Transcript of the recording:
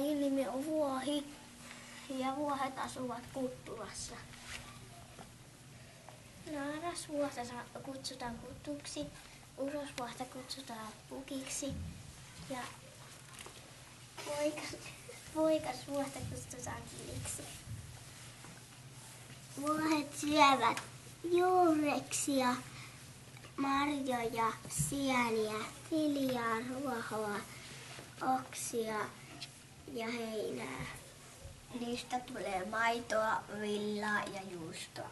lajin nimi on vuohi ja vuohet asuvat kuttulassa. Naarasvuohta kutsutaan kutuksi, urosvuohta kutsutaan pukiksi ja poikasvuohta kutsutaan kiliksi. Vuohet syövät juureksia, marjoja, sieniä, viljaa, ruohoa, oksia ja heinää. Niistä tulee maitoa, villaa ja juustoa.